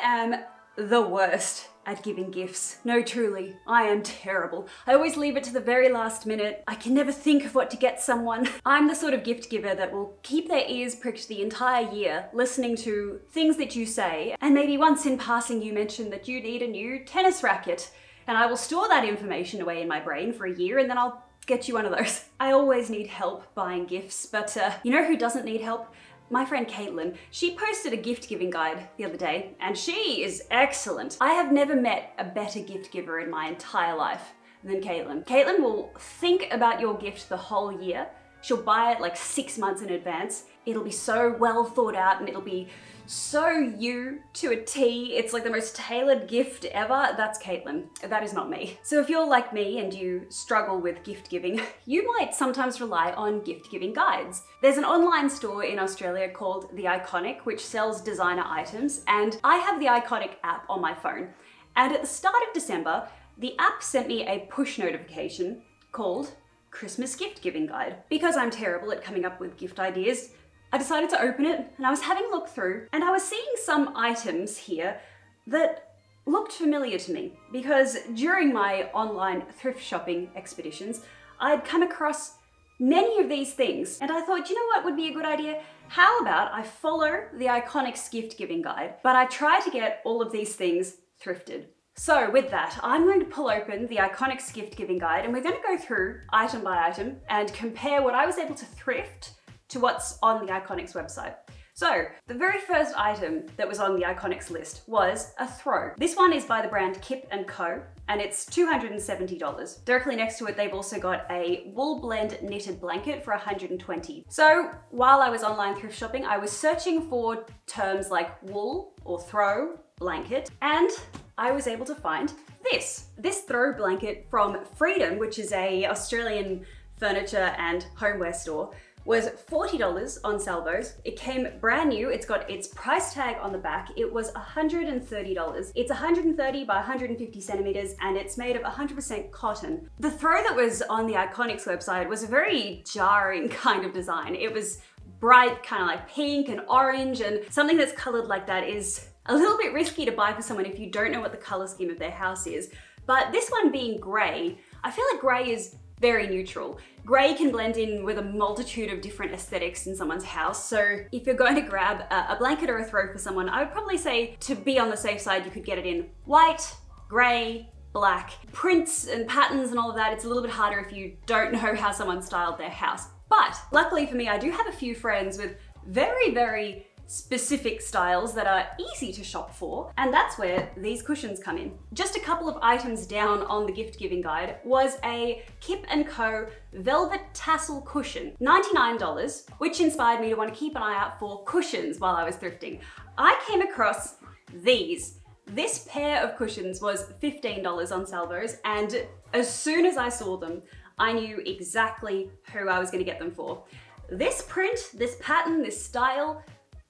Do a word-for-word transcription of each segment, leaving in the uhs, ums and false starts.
am the worst at giving gifts. No, truly, I am terrible. I always leave it to the very last minute. I can never think of what to get someone. I'm the sort of gift giver that will keep their ears pricked the entire year, listening to things that you say, and maybe once in passing you mention that you need a new tennis racket, and I will store that information away in my brain for a year, and then I'll get you one of those. I always need help buying gifts, but uh, you know who doesn't need help? My friend Caitlin. She posted a gift giving guide the other day, and she is excellent. I have never met a better gift giver in my entire life than Caitlin. Caitlin will think about your gift the whole year. She'll buy it like six months in advance. It'll be so well thought out and it'll be so you to a T. It's like the most tailored gift ever. That's Caitlin. That is not me. So if you're like me and you struggle with gift giving, you might sometimes rely on gift giving guides. There's an online store in Australia called The Iconic, which sells designer items, and I have the Iconic app on my phone. And at the start of December, the app sent me a push notification called Christmas Gift Giving Guide. Because I'm terrible at coming up with gift ideas, I decided to open it, and I was having a look through, and I was seeing some items here that looked familiar to me, because during my online thrift shopping expeditions, I'd come across many of these things, and I thought, you know what would be a good idea? How about I follow the Iconic's gift giving guide, but I try to get all of these things thrifted. So with that, I'm going to pull open the Iconic's gift giving guide, and we're going to go through item by item and compare what I was able to thrift to what's on the Iconic's website. So the very first item that was on the Iconic's list was a throw. This one is by the brand Kip and Co, and it's two hundred seventy dollars. Directly next to it, they've also got a wool blend knitted blanket for one hundred twenty dollars. So while I was online thrift shopping, I was searching for terms like wool or throw, blanket, and I was able to find this. This throw blanket from Freedom, which is a Australian furniture and homeware store, was forty dollars on Salvos. It came brand new. It's got its price tag on the back. It was one hundred thirty dollars. It's one hundred thirty by one hundred fifty centimeters, and it's made of one hundred percent cotton. The throw that was on the Iconic's website was a very jarring kind of design. It was bright, kind of like pink and orange, and something that's colored like that is a little bit risky to buy for someone if you don't know what the color scheme of their house is. But this one being gray, I feel like gray is very neutral. Gray can blend in with a multitude of different aesthetics in someone's house, so if you're going to grab a, a blanket or a throw for someone, I would probably say to be on the safe side, you could get it in white, gray, black. Prints and patterns and all of that, it's a little bit harder if you don't know how someone styled their house. But luckily for me, I do have a few friends with very, very specific styles that are easy to shop for, and that's where these cushions come in. Just a couple of items down on the gift giving guide was a Kip and Co velvet tassel cushion, ninety-nine dollars, which inspired me to want to keep an eye out for cushions while I was thrifting. I came across these. This pair of cushions was fifteen dollars on Salvos, and as soon as I saw them, I knew exactly who I was going to get them for. This print, this pattern, this style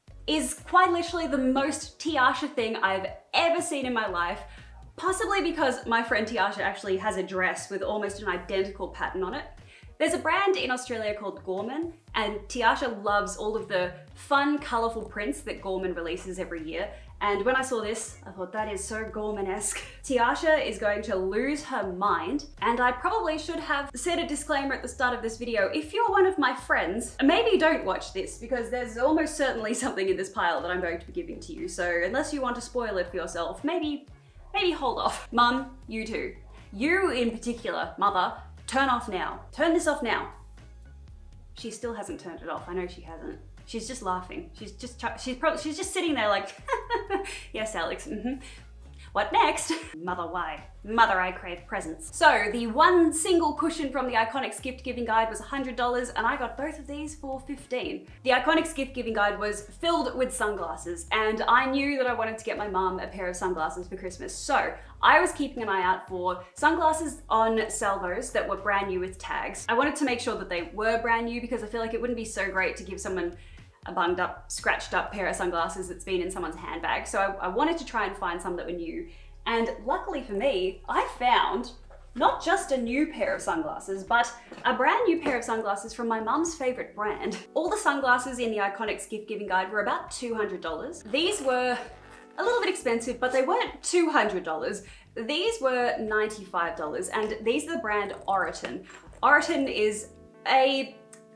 is quite literally the most Tiasha thing I've ever seen in my life, possibly because my friend Tiasha actually has a dress with almost an identical pattern on it. There's a brand in Australia called Gorman, and Tiasha loves all of the fun, colourful prints that Gorman releases every year. And when I saw this, I thought that is so Gorman-esque. Tiasha is going to lose her mind, and I probably should have said a disclaimer at the start of this video. If you're one of my friends, maybe don't watch this, because there's almost certainly something in this pile that I'm going to be giving to you. So unless you want to spoil it for yourself, maybe, maybe hold off. Mum, you too. You in particular, mother, turn off now. Turn this off now. She still hasn't turned it off. I know she hasn't. She's just laughing. She's just, she's probably, she's just sitting there like, yes, Alex, mm-hmm. What next? Mother, why? Mother, I crave presents. So the one single cushion from the Iconic's gift giving guide was one hundred dollars, and I got both of these for fifteen dollars. The Iconic's gift giving guide was filled with sunglasses, and I knew that I wanted to get my mum a pair of sunglasses for Christmas. So I was keeping an eye out for sunglasses on Salvos that were brand new with tags. I wanted to make sure that they were brand new because I feel like it wouldn't be so great to give someone a bunged up, scratched up pair of sunglasses that's been in someone's handbag. So I, I wanted to try and find some that were new. And luckily for me, I found not just a new pair of sunglasses, but a brand new pair of sunglasses from my mum's favorite brand. All the sunglasses in the Iconic's gift giving guide were about two hundred dollars. These were a little bit expensive, but they weren't two hundred dollars. These were ninety-five dollars, and these are the brand Oroton. Oroton is a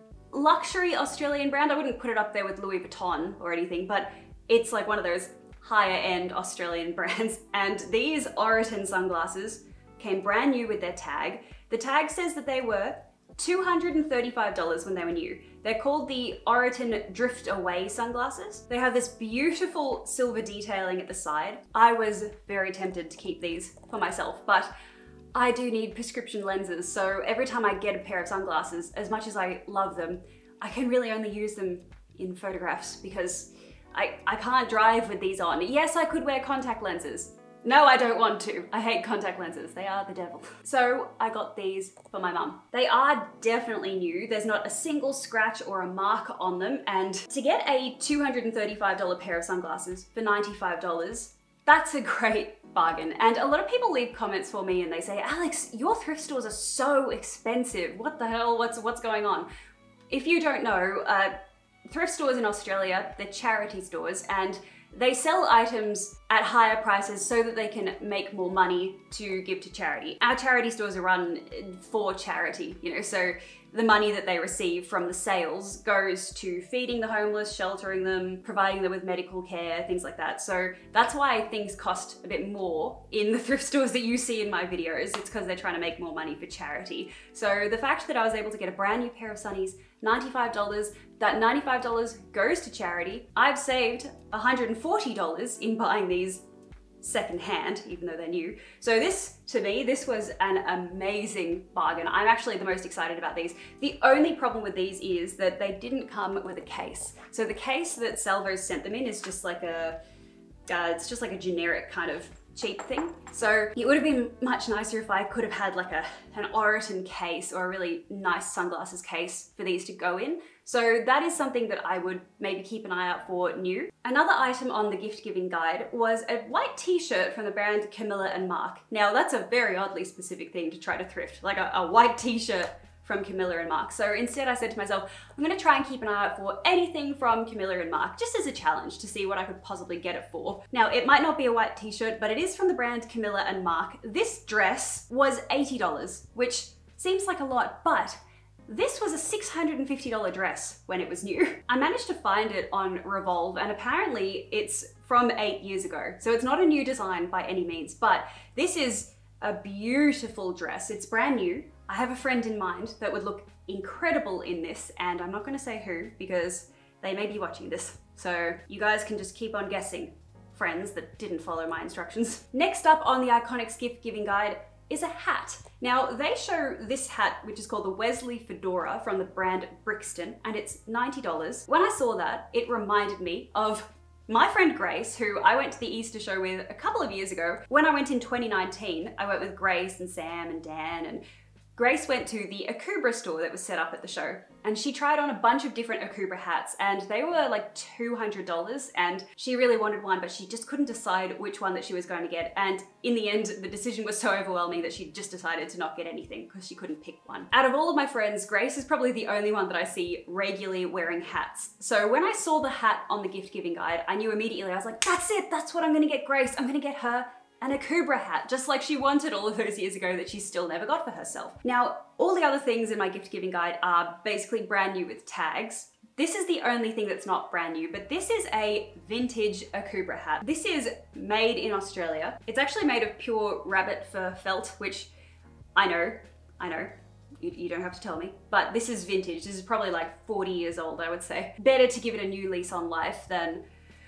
luxury Australian brand. I wouldn't put it up there with Louis Vuitton or anything, but it's like one of those higher end Australian brands. And these Oroton sunglasses came brand new with their tag. The tag says that they were two hundred thirty-five dollars when they were new. They're called the Oroton Drift Away sunglasses. They have this beautiful silver detailing at the side. I was very tempted to keep these for myself, but I do need prescription lenses, so every time I get a pair of sunglasses, as much as I love them, I can really only use them in photographs because I, I can't drive with these on. Yes, I could wear contact lenses. No, I don't want to. I hate contact lenses. They are the devil. So I got these for my mum. They are definitely new. There's not a single scratch or a mark on them. And to get a two hundred thirty-five dollar pair of sunglasses for ninety-five dollars, that's a great bargain. And a lot of people leave comments for me and they say, Alex, your thrift stores are so expensive. What the hell? What's, what's going on? If you don't know, uh, thrift stores in Australia, they're charity stores, and they sell items at higher prices so that they can make more money to give to charity. Our charity stores are run for charity, you know, so the money that they receive from the sales goes to feeding the homeless, sheltering them, providing them with medical care, things like that. So that's why things cost a bit more in the thrift stores that you see in my videos. It's because they're trying to make more money for charity. So the fact that I was able to get a brand new pair of sunnies, ninety-five dollars, that ninety-five dollars goes to charity. I've saved one hundred forty dollars in buying these secondhand, even though they're new. So this, to me, this was an amazing bargain. I'm actually the most excited about these. The only problem with these is that they didn't come with a case. So the case that Salvo's sent them in is just like a, uh, it's just like a generic kind of cheap thing. So it would have been much nicer if I could have had like a an Oroton case or a really nice sunglasses case for these to go in. So that is something that I would maybe keep an eye out for new. Another item on the gift giving guide was a white t-shirt from the brand Camilla and Marc. Now that's a very oddly specific thing to try to thrift, like a, a white t-shirt from Camilla and Marc. So instead I said to myself, I'm gonna try and keep an eye out for anything from Camilla and Marc, just as a challenge to see what I could possibly get it for. Now, it might not be a white t-shirt, but it is from the brand Camilla and Marc. This dress was eighty dollars, which seems like a lot, but this was a six hundred fifty dollar dress when it was new. I managed to find it on Revolve, and apparently it's from eight years ago. So it's not a new design by any means, but this is a beautiful dress. It's brand new. I have a friend in mind that would look incredible in this, and I'm not gonna say who because they may be watching this. So you guys can just keep on guessing, friends that didn't follow my instructions. Next up on the Iconics gift giving guide is a hat. Now they show this hat, which is called the Wesley Fedora from the brand Brixton, and it's ninety dollars. When I saw that, it reminded me of my friend Grace, who I went to the Easter show with a couple of years ago. When I went in twenty nineteen, I went with Grace and Sam and Dan, and Grace went to the Akubra store that was set up at the show, and she tried on a bunch of different Akubra hats, and they were like two hundred dollars, and she really wanted one, but she just couldn't decide which one that she was going to get. And in the end, the decision was so overwhelming that she just decided to not get anything because she couldn't pick one. Out of all of my friends, Grace is probably the only one that I see regularly wearing hats. So when I saw the hat on the gift giving guide, I knew immediately, I was like, that's it, that's what I'm gonna get Grace. I'm gonna get her an Akubra hat, just like she wanted all of those years ago that she still never got for herself. Now, all the other things in my gift giving guide are basically brand new with tags. This is the only thing that's not brand new, but this is a vintage Akubra hat. This is made in Australia. It's actually made of pure rabbit fur felt, which I know, I know, you, you don't have to tell me, but this is vintage. This is probably like forty years old, I would say. Better to give it a new lease on life than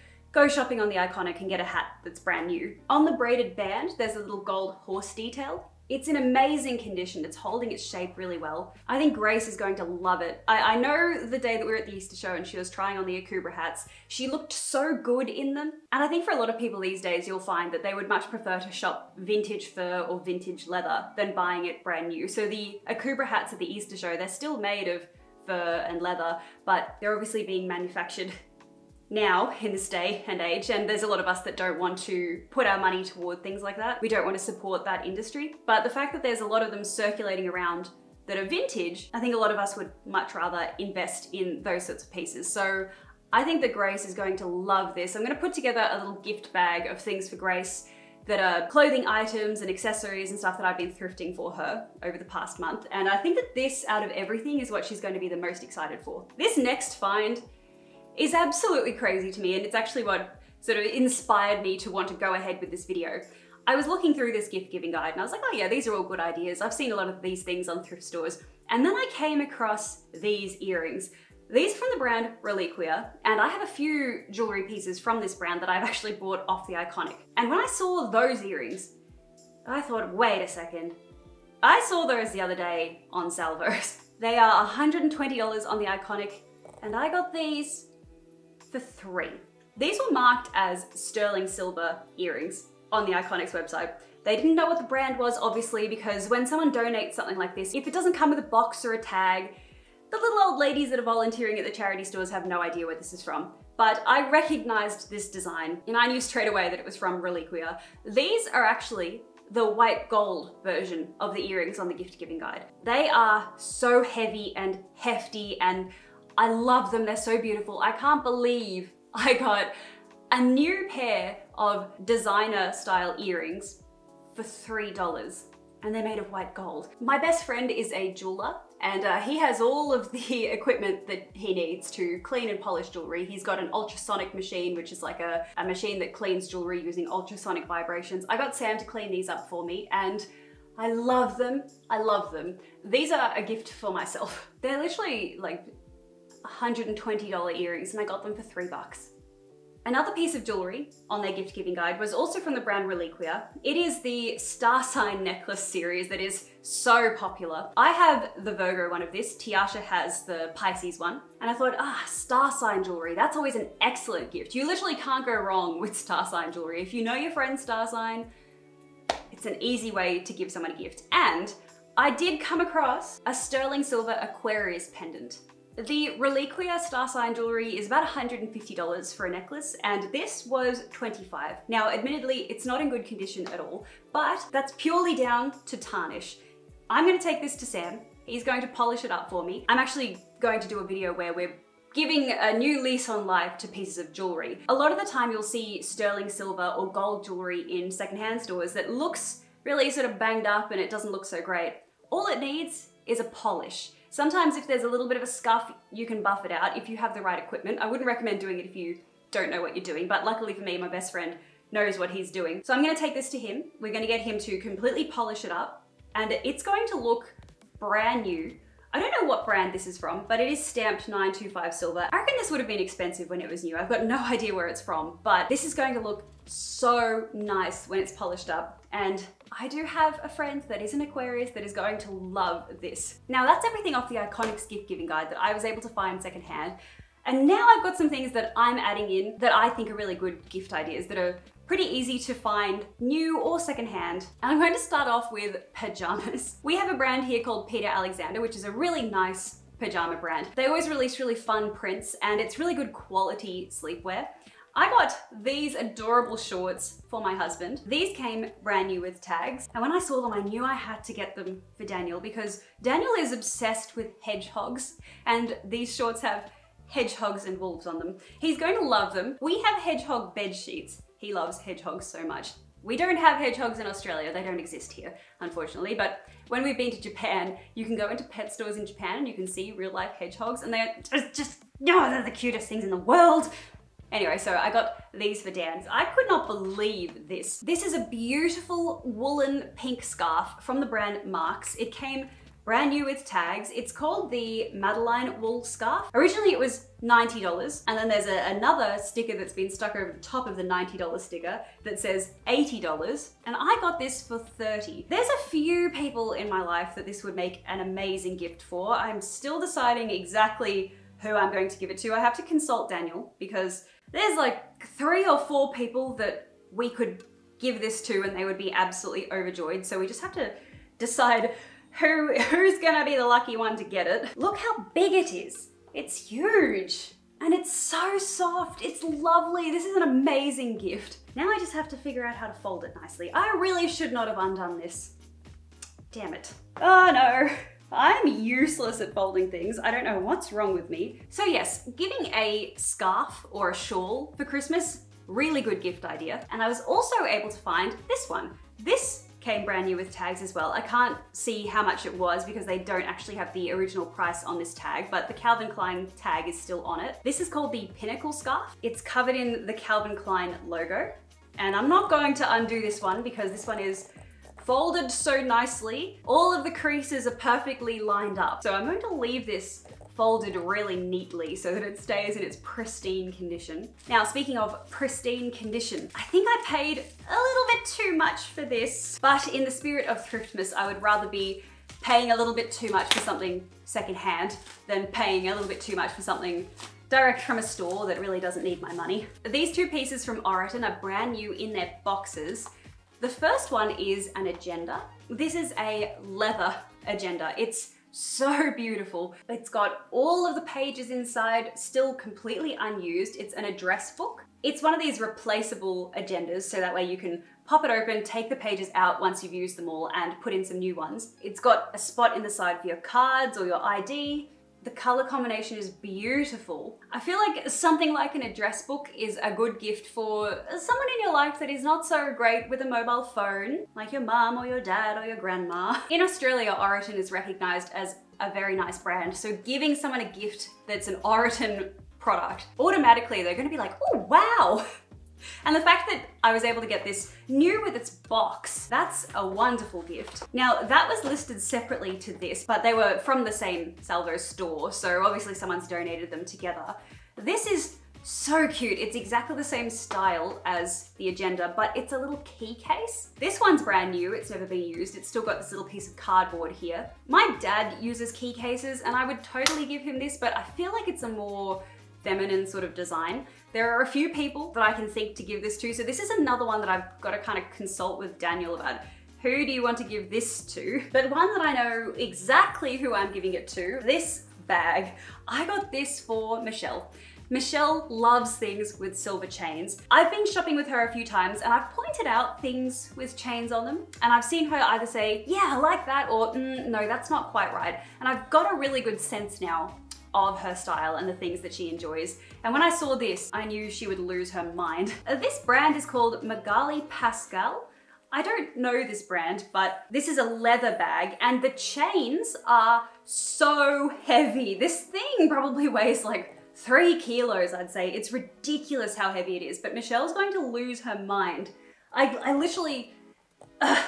go shopping on the Iconic and get a hat that's brand new. On the braided band, there's a little gold horse detail. It's in amazing condition. It's holding its shape really well. I think Grace is going to love it. I, I know the day that we were at the Easter show and she was trying on the Akubra hats, she looked so good in them. And I think for a lot of people these days, you'll find that they would much prefer to shop vintage fur or vintage leather than buying it brand new. So the Akubra hats at the Easter show, they're still made of fur and leather, but they're obviously being manufactured now in this day and age, and there's a lot of us that don't want to put our money toward things like that. We don't want to support that industry, but the fact that there's a lot of them circulating around that are vintage, I think a lot of us would much rather invest in those sorts of pieces. So I think that Grace is going to love this. I'm gonna put together a little gift bag of things for Grace that are clothing items and accessories and stuff that I've been thrifting for her over the past month. And I think that this, out of everything, is what she's going to be the most excited for. This next find is absolutely crazy to me, and it's actually what sort of inspired me to want to go ahead with this video. I was looking through this gift giving guide and I was like, oh yeah, these are all good ideas. I've seen a lot of these things on thrift stores. And then I came across these earrings. These are from the brand Reliquia, and I have a few jewelry pieces from this brand that I've actually bought off the Iconic. And when I saw those earrings, I thought, wait a second. I saw those the other day on Salvos. They are one hundred twenty dollars on the Iconic, and I got these for three. These were marked as sterling silver earrings on the Iconic's website. They didn't know what the brand was, obviously, because when someone donates something like this, if it doesn't come with a box or a tag, the little old ladies that are volunteering at the charity stores have no idea where this is from. But I recognized this design and I knew straight away that it was from Reliquia. These are actually the white gold version of the earrings on the gift giving guide. They are so heavy and hefty and I love them. They're so beautiful. I can't believe I got a new pair of designer style earrings for three dollars, and they're made of white gold. My best friend is a jeweler, and uh, he has all of the equipment that he needs to clean and polish jewelry. He's got an ultrasonic machine, which is like a, a machine that cleans jewelry using ultrasonic vibrations. I got Sam to clean these up for me, and I love them. I love them. These are a gift for myself. They're literally like one hundred twenty dollar earrings, and I got them for three bucks. Another piece of jewelry on their gift giving guide was also from the brand Reliquia. It is the star sign necklace series that is so popular. I have the Virgo one of this, Tiasha has the Pisces one, and I thought, ah, star sign jewelry, that's always an excellent gift. You literally can't go wrong with star sign jewelry. If you know your friend's star sign, it's an easy way to give someone a gift. And I did come across a sterling silver Aquarius pendant. The Reliquia star sign jewelry is about one hundred fifty dollars for a necklace, and this was twenty-five dollars. Now, admittedly, it's not in good condition at all, but that's purely down to tarnish. I'm gonna take this to Sam. He's going to polish it up for me. I'm actually going to do a video where we're giving a new lease on life to pieces of jewelry. A lot of the time you'll see sterling silver or gold jewelry in secondhand stores that looks really sort of banged up and it doesn't look so great. All it needs is a polish. Sometimes if there's a little bit of a scuff, you can buff it out if you have the right equipment. I wouldn't recommend doing it if you don't know what you're doing, but luckily for me, my best friend knows what he's doing. So I'm gonna take this to him. We're gonna get him to completely polish it up, and it's going to look brand new. I don't know what brand this is from, but it is stamped nine two five silver. I reckon this would have been expensive when it was new. I've got no idea where it's from, but this is going to look so nice when it's polished up. And I do have a friend that is an Aquarius that is going to love this. Now that's everything off the Iconic's gift giving guide that I was able to find secondhand. And now I've got some things that I'm adding in that I think are really good gift ideas that are pretty easy to find, new or secondhand. And I'm going to start off with pajamas. We have a brand here called Peter Alexander, which is a really nice pajama brand. They always release really fun prints and it's really good quality sleepwear. I got these adorable shorts for my husband. These came brand new with tags. And when I saw them, I knew I had to get them for Daniel because Daniel is obsessed with hedgehogs and these shorts have hedgehogs and wolves on them. He's going to love them. We have hedgehog bed sheets. He loves hedgehogs so much. We don't have hedgehogs in Australia. They don't exist here, unfortunately. But when we've been to Japan, you can go into pet stores in Japan and you can see real life hedgehogs and they're just, just oh, they're the cutest things in the world. Anyway, so I got these for Dan. I could not believe this. This is a beautiful woolen pink scarf from the brand Marc's. It came brand new with tags. It's called the Madeline wool scarf. Originally it was ninety dollars, and then there's a, another sticker that's been stuck over the top of the ninety dollar sticker that says eighty dollars, and I got this for thirty dollars. There's a few people in my life that this would make an amazing gift for. I'm still deciding exactly who I'm going to give it to. I have to consult Daniel because there's like three or four people that we could give this to and they would be absolutely overjoyed. So we just have to decide who, who's gonna be the lucky one to get it. Look how big it is. It's huge and it's so soft. It's lovely. This is an amazing gift. Now I just have to figure out how to fold it nicely. I really should not have undone this. Damn it. Oh no. I'm useless at folding things. I don't know what's wrong with me. So yes, giving a scarf or a shawl for Christmas, really good gift idea. And I was also able to find this one. This came brand new with tags as well. I can't see how much it was because they don't actually have the original price on this tag, but the Calvin Klein tag is still on it. This is called the Pinnacle Scarf. It's covered in the Calvin Klein logo. And I'm not going to undo this one because this one is folded so nicely. All of the creases are perfectly lined up. So I'm going to leave this folded really neatly so that it stays in its pristine condition. Now, speaking of pristine condition, I think I paid a little bit too much for this, but in the spirit of Thriftmas, I would rather be paying a little bit too much for something secondhand than paying a little bit too much for something direct from a store that really doesn't need my money. These two pieces from Oroton are brand new in their boxes. The first one is an agenda. This is a leather agenda. It's so beautiful. It's got all of the pages inside still completely unused. It's an address book. It's one of these replaceable agendas, so that way you can pop it open, take the pages out once you've used them all, and put in some new ones. It's got a spot in the side for your cards or your I D. The color combination is beautiful. I feel like something like an address book is a good gift for someone in your life that is not so great with a mobile phone, like your mum or your dad or your grandma. In Australia, Oroton is recognized as a very nice brand, so giving someone a gift that's an Oroton product, automatically they're gonna be like, oh wow! And the fact that I was able to get this new with its box, that's a wonderful gift. Now, that was listed separately to this, but they were from the same Salvo store, so obviously someone's donated them together. This is so cute. It's exactly the same style as the agenda, but it's a little key case. This one's brand new, it's never been used. It's still got this little piece of cardboard here. My dad uses key cases, and I would totally give him this, but I feel like it's a more feminine sort of design. There are a few people that I can think to give this to, so this is another one that I've got to kind of consult with Daniel about. Who do you want to give this to? But one that I know exactly who I'm giving it to, this bag. I got this for Michelle. Michelle loves things with silver chains. I've been shopping with her a few times and I've pointed out things with chains on them, and I've seen her either say, yeah, I like that, or mm, no, that's not quite right. And I've got a really good sense now of her style and the things that she enjoys. And when I saw this, I knew she would lose her mind. This brand is called Magali Pastel. I don't know this brand, but this is a leather bag and the chains are so heavy. This thing probably weighs like three kilos, I'd say. It's ridiculous how heavy it is, but Michelle's going to lose her mind. I, I literally, uh,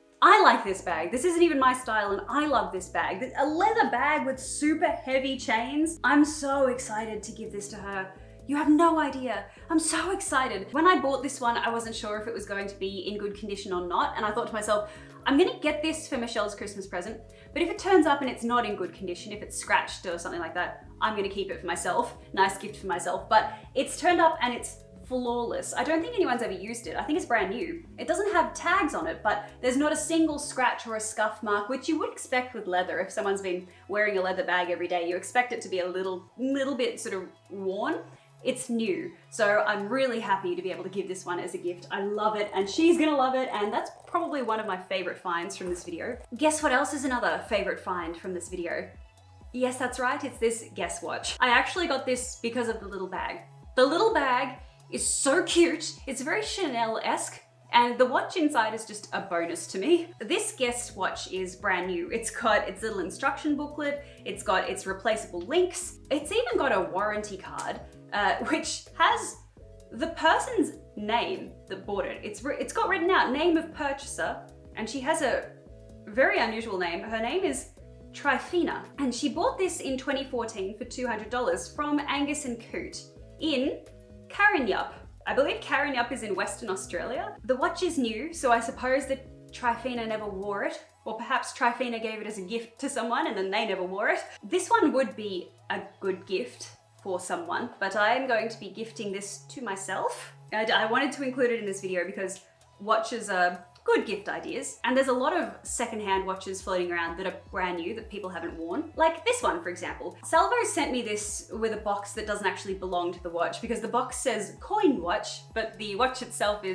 I like this bag. This isn't even my style and I love this bag. A leather bag with super heavy chains. I'm so excited to give this to her. You have no idea. I'm so excited. When I bought this one, I wasn't sure if it was going to be in good condition or not. And I thought to myself, I'm gonna get this for Michelle's Christmas present. But if it turns up and it's not in good condition, if it's scratched or something like that, I'm gonna keep it for myself. Nice gift for myself. But it's turned up and it's flawless. I don't think anyone's ever used it. I think it's brand new. It doesn't have tags on it, but there's not a single scratch or a scuff mark, which you would expect with leather. If someone's been wearing a leather bag every day, you expect it to be a little, little bit sort of worn. It's new, so I'm really happy to be able to give this one as a gift. I love it, and she's gonna love it, and that's probably one of my favorite finds from this video. Guess what else is another favorite find from this video? Yes, that's right, it's this Guess Watch. I actually got this because of the little bag. The little bag is so cute. It's very Chanel-esque, and the watch inside is just a bonus to me. This Guess Watch is brand new. It's got its little instruction booklet, it's got its replaceable links, it's even got a warranty card, uh, which has the person's name that bought it. It's, it's got written out, name of purchaser, and she has a very unusual name. Her name is Trifina, and she bought this in twenty fourteen for two hundred dollars from Angus and Coote in Caitlyns. I believe Caitlyns is in Western Australia. The watch is new, so I suppose that Trifina never wore it, or perhaps Trifina gave it as a gift to someone and then they never wore it. This one would be a good gift for someone, but I am going to be gifting this to myself. I, I wanted to include it in this video because watches are good gift ideas, and there's a lot of secondhand watches floating around that are brand new that people haven't worn. Like this one, for example. Salvo sent me this with a box that doesn't actually belong to the watch because the box says coin watch, but the watch itself is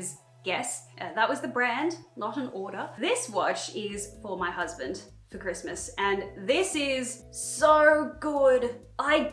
guess. Uh, that was the brand, not an order. This watch is for my husband for Christmas, and this is so good. I,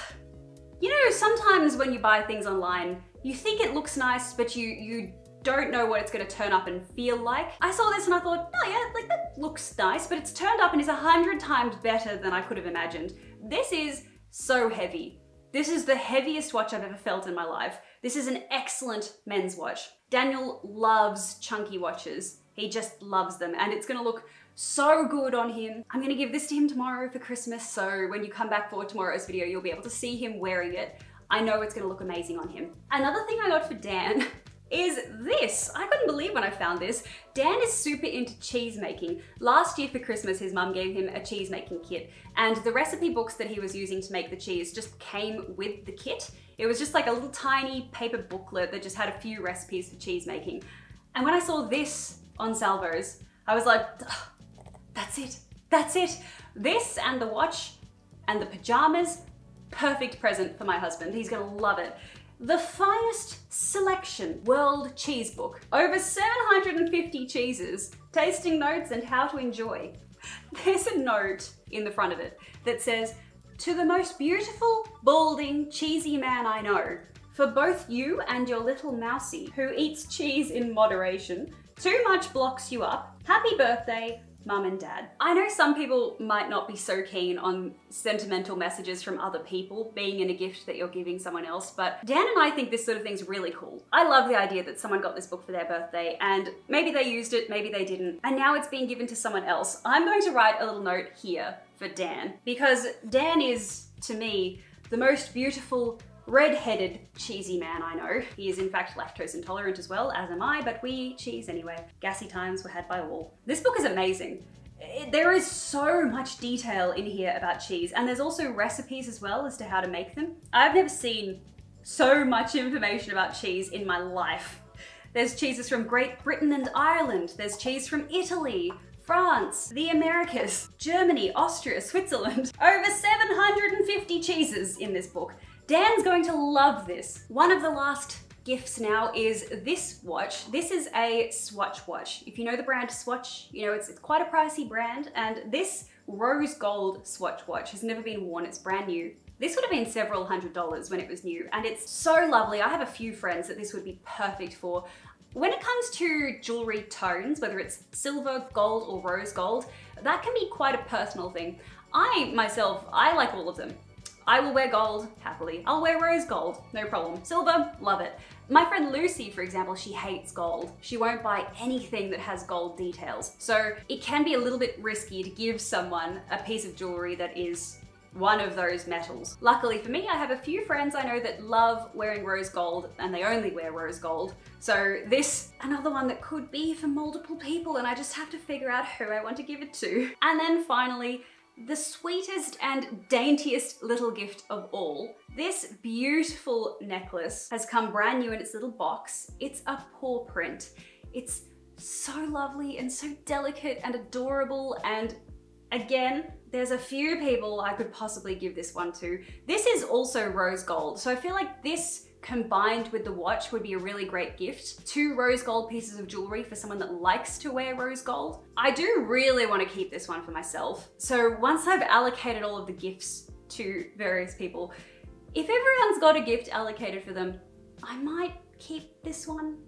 you know, sometimes when you buy things online, you think it looks nice, but you, you don't know what it's gonna turn up and feel like. I saw this and I thought, oh yeah, like that looks nice, but it's turned up and is a hundred times better than I could have imagined. This is so heavy. This is the heaviest watch I've ever felt in my life. This is an excellent men's watch. Daniel loves chunky watches. He just loves them, and it's gonna look so good on him. I'm gonna give this to him tomorrow for Christmas, so when you come back for tomorrow's video, you'll be able to see him wearing it. I know it's gonna look amazing on him. Another thing I got for Dan is this. I couldn't believe when I found this. Dan is super into cheese making. Last year for Christmas, his mum gave him a cheese making kit, and the recipe books that he was using to make the cheese just came with the kit. It was just like a little tiny paper booklet that just had a few recipes for cheese making. And when I saw this on Salvos, I was like, oh, that's it, that's it. This and the watch and the pajamas, perfect present for my husband. He's gonna love it. The Finest Selection World Cheese Book. Over seven hundred fifty cheeses, tasting notes and how to enjoy. There's a note in the front of it that says, to the most beautiful, balding, cheesy man I know, for both you and your little mousie who eats cheese in moderation, too much blocks you up. Happy birthday, Mum and Dad. I know some people might not be so keen on sentimental messages from other people being in a gift that you're giving someone else, but Dan and I think this sort of thing's really cool. I love the idea that someone got this book for their birthday, and maybe they used it, maybe they didn't, and now it's being given to someone else. I'm going to write a little note here for Dan, because Dan is, to me, the most beautiful, red-headed, cheesy man I know. He is in fact lactose intolerant as well, as am I, but we eat cheese anyway. Gassy times were had by all. This book is amazing. It, there is so much detail in here about cheese, and there's also recipes as well as to how to make them. I've never seen so much information about cheese in my life. There's cheeses from Great Britain and Ireland. There's cheese from Italy, France, the Americas, Germany, Austria, Switzerland. Over seven hundred fifty cheeses in this book. Dan's going to love this. One of the last gifts now is this watch. This is a Swatch watch. If you know the brand Swatch, you know it's, it's quite a pricey brand, and this rose gold Swatch watch has never been worn, it's brand new. This would have been several hundred dollars when it was new, and it's so lovely. I have a few friends that this would be perfect for. When it comes to jewelry tones, whether it's silver, gold, or rose gold, that can be quite a personal thing. I, myself, I like all of them. I will wear gold, happily. I'll wear rose gold, no problem. Silver, love it. My friend Lucy, for example, she hates gold. She won't buy anything that has gold details. So it can be a little bit risky to give someone a piece of jewelry that is one of those metals. Luckily for me, I have a few friends I know that love wearing rose gold, and they only wear rose gold. So this, another one that could be for multiple people, and I just have to figure out who I want to give it to. And then finally, the sweetest and daintiest little gift of all. This beautiful necklace has come brand new in its little box. It's a paw print. It's so lovely and so delicate and adorable, and again, there's a few people I could possibly give this one to. This is also rose gold, so I feel like this combined with the watch would be a really great gift. Two rose gold pieces of jewelry for someone that likes to wear rose gold. I do really want to keep this one for myself. So once I've allocated all of the gifts to various people, if everyone's got a gift allocated for them, I might keep this one,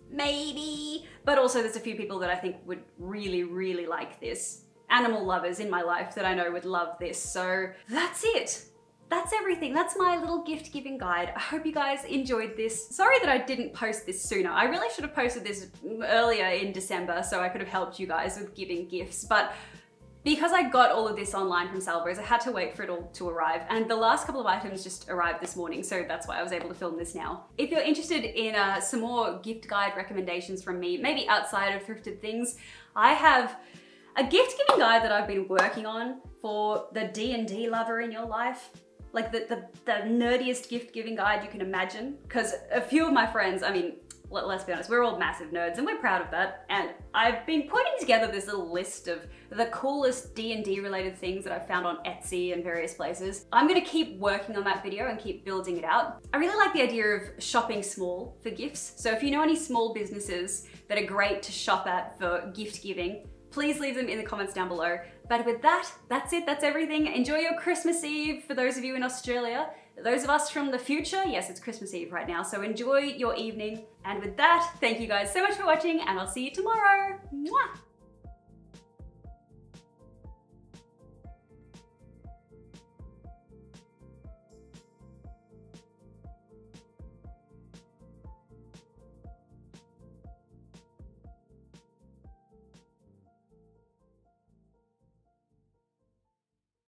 maybe. But also there's a few people that I think would really, really like this. Animal lovers in my life that I know would love this. So that's it. That's everything. That's my little gift giving guide. I hope you guys enjoyed this. Sorry that I didn't post this sooner. I really should have posted this earlier in December so I could have helped you guys with giving gifts, but because I got all of this online from Salvos, I had to wait for it all to arrive, and the last couple of items just arrived this morning, so that's why I was able to film this now. If you're interested in uh, some more gift guide recommendations from me, maybe outside of thrifted things, I have a gift giving guide that I've been working on for the D and D lover in your life. Like the, the, the nerdiest gift giving guide you can imagine. Because a few of my friends, I mean, let, let's be honest, we're all massive nerds and we're proud of that. And I've been putting together this little list of the coolest D and D related things that I've found on Etsy and various places. I'm gonna keep working on that video and keep building it out. I really like the idea of shopping small for gifts. So if you know any small businesses that are great to shop at for gift giving, please leave them in the comments down below. But with that, that's it, that's everything. Enjoy your Christmas Eve for those of you in Australia. Those of us from the future, yes, it's Christmas Eve right now, so enjoy your evening. And with that, thank you guys so much for watching, and I'll see you tomorrow. Mwah!